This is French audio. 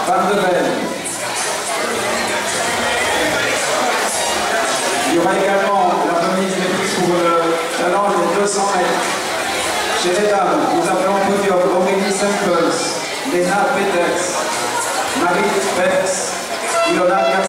Van de Ven. Il y aura également la remise des prix pour le talent des 200 mètres. Chez les dames, nous appelons